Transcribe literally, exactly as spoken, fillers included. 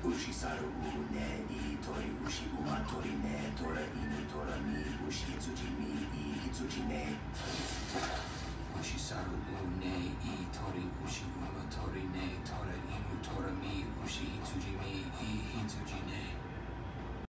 Ushisaru ne I tori ushi uma tori ne tora inu tora mi ushi itsuji mi I itsuji ne Ushisaru ne I tori ushi uma tori ne